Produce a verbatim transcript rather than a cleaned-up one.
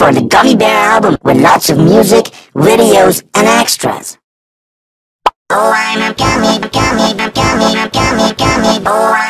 for the Gummy Bear album with lots of music, videos, and extras. Oh, I'm a gummy, gummy, gummy, gummy, gummy. Oh,